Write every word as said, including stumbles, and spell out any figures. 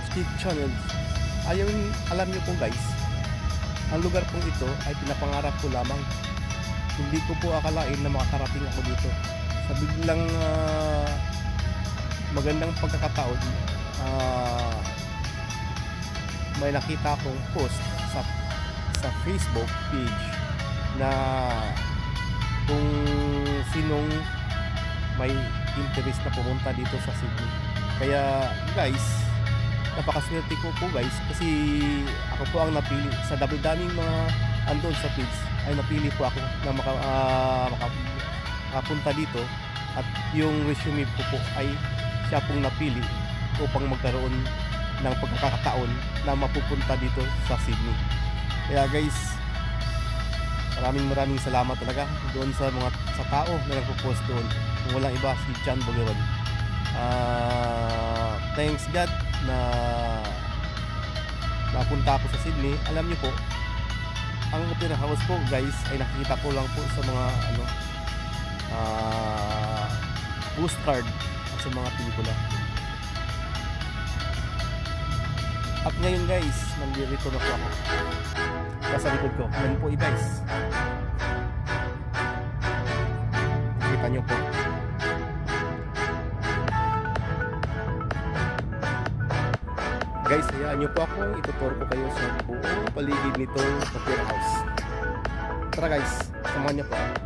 YouTube channel. Ayun, alam niyo po guys, ang lugar pong ito ay pinapangarap ko lamang. Hindi ko po akalain na makakarating ako dito. Sa biglang uh, magandang pagkakataon, uh, may nakita akong post sa, sa Facebook page na kung sinong may interest na pumunta dito sa Sydney. Kaya guys, napakaswerte ko po guys, kasi ako po ang napili sa dami-daming mga andon sa page, ay napili po ako na maka, uh, maka, makapunta dito, at yung resume po po ay siya pong napili upang magkaroon ng pagkakataon na mapupunta dito sa Sydney. Kaya guys, maraming maraming salamat talaga doon sa mga sa tao na nagpo-post doon. Kung walang iba, si John Bogawan. Uh, thanks God na napunta ako sa Sydney. Alam niyo po, ang opera house po guys ay nakikita ko lang po sa mga ano uh, postcard at sa mga pelikula. At ngayon guys, nandito na po ako sa likod ko. Yan po guys, kita nyo po. Guys, hayaan nyo po ako, ituturo ko kayo sa buong paligid nitong opera house. Tara guys, samahan nyo po.